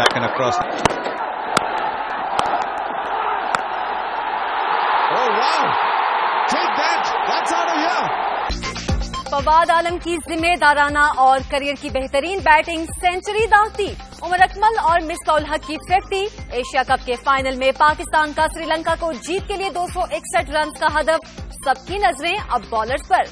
back and across. Oh wow! Take that! That's out of here! Fawad Alam کی ذمہ دارانہ اور کریئر کی بہترین بیٹنگ سینچری داغتی. عمر اکمل اور مصباح الحق کی 50. ایشیا کپ کے فائنل میں پاکستان کا سری لنکا کو جیت کے لیے 261 رنز کا ہدف. سب کی نظریں اب بالرز پر.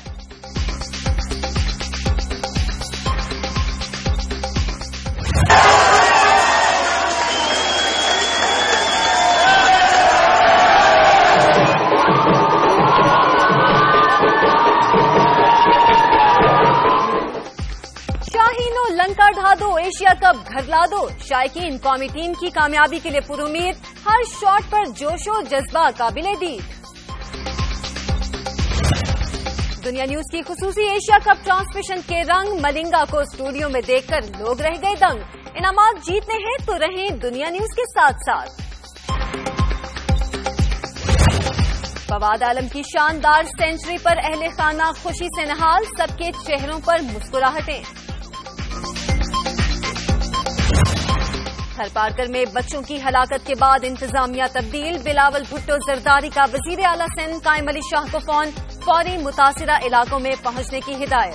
لنکا ڈھا دو, ایشیا کپ گھر لا دو. شائقین قومی ٹیم کی کامیابی کے لیے پر امید. ہر شاٹ پر جوش و جذبہ قابل دید. دنیا نیوز کی خصوصی ایشیا کپ ٹرانسمیشن کے رنگ. ملنگا کو اسٹوڈیو میں دیکھ کر لوگ رہ گئے دنگ. انعامات جیتنے ہیں تو رہیں دنیا نیوز کے ساتھ ساتھ. فواد عالم کی شاندار سینچری پر اہل خانہ خوشی سے نہال. سب کے چہروں پر مسکراہٹیں. تھر پارکر میں بچوں کی ہلاکت کے بعد انتظامیہ تبدیل. بلاول بھٹو زرداری کا وزیر اعلی سندھ قائم علی شاہ کو فوری متاثرہ علاقوں میں پہنچنے کی ہدایت.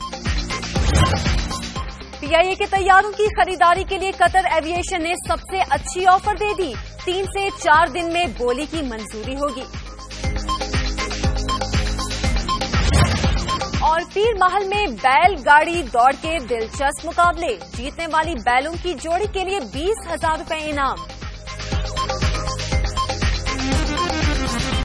پی آئی اے کے طیاروں کی خریداری کے لیے قطر ایوی ایشن نے سب سے اچھی آفر دے دی. 3 سے 4 دن میں بولی کی منظوری ہوگی. اور پیر محل میں بیل گاڑی دوڑ کے دلچسپ مقابلے. جیتنے والی بیلوں کی جوڑی کے لیے 20,000 روپے انعام.